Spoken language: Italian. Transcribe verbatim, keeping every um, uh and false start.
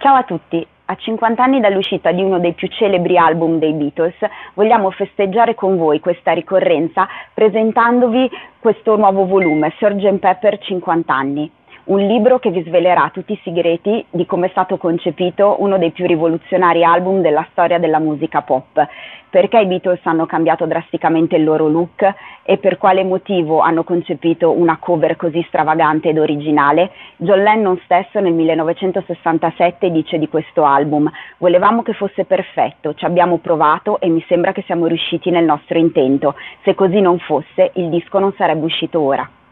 Ciao a tutti! A cinquanta anni dall'uscita di uno dei più celebri album dei Beatles, vogliamo festeggiare con voi questa ricorrenza presentandovi questo nuovo volume, sergeant Pepper cinquanta anni. Un libro che vi svelerà tutti i segreti di come è stato concepito uno dei più rivoluzionari album della storia della musica pop, perché i Beatles hanno cambiato drasticamente il loro look e per quale motivo hanno concepito una cover così stravagante ed originale. John Lennon stesso nel millenovecentosessantasette dice di questo album: volevamo che fosse perfetto, ci abbiamo provato e mi sembra che siamo riusciti nel nostro intento, se così non fosse il disco non sarebbe uscito ora.